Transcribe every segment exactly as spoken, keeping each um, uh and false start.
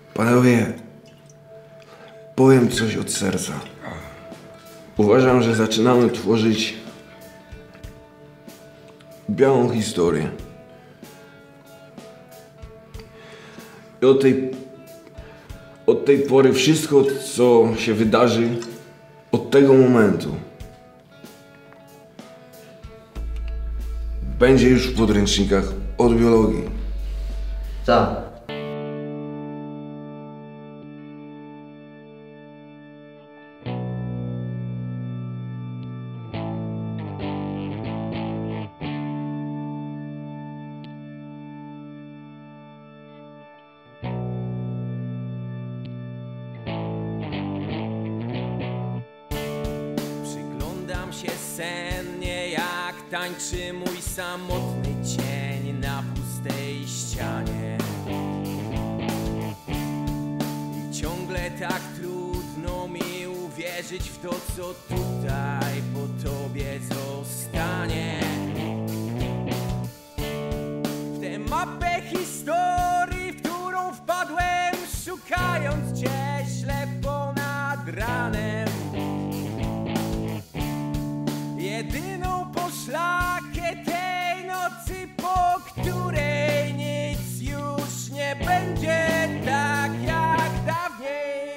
Panowie, powiem coś od serca. Uważam, że zaczynamy tworzyć białą historię. I od tej, od tej pory wszystko, co się wydarzy, od tego momentu, będzie już w podręcznikach od biologii. Tak. Przyglądam się sennie, jak tańczy mój samotny cień na pustej ścianie. I ciągle tak trudno mi uwierzyć w to, co tutaj po tobie zostanie. W tę mapę historii, w którą wpadłem, szukając cię ślepo nad ranem. Jedyną poszlakę tej nocy, po której nic już nie będzie tak jak dawniej.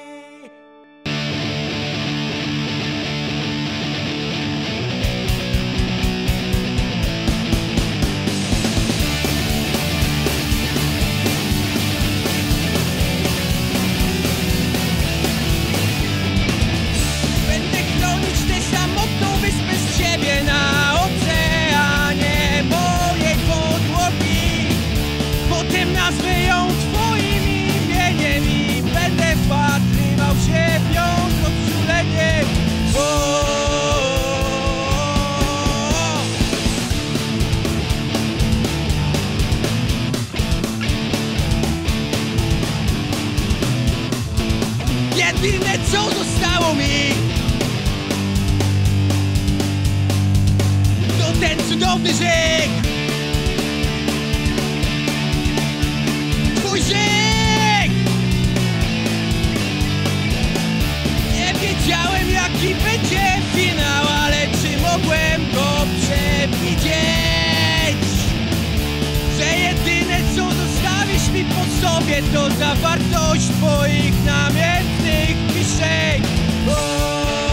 Będę chronić tę samotną wyspę z ciebie na oceanie mojej podłogi. Potem nazwę ją twoim imieniem i będę wpatrywał się w nią z odczuleniem. O, jedyne co zostało mi to ten cudowny żyk. Twój żyk. Nie wiedziałem, jaki będzie finał, ale czy mogłem go przewidzieć? Że jedyne co zostawisz mi po sobie to zawartość twoich namiętnych kieszeni. O,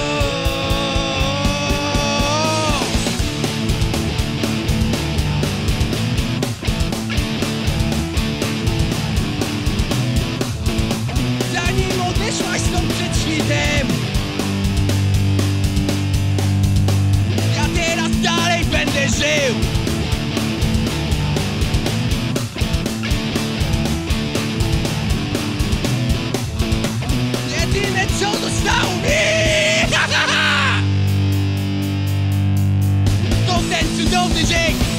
zanim odeszłaś stąd przed świtem, ja teraz dalej będę żył. Jedyne co zostało mi to ten cudowny żyk.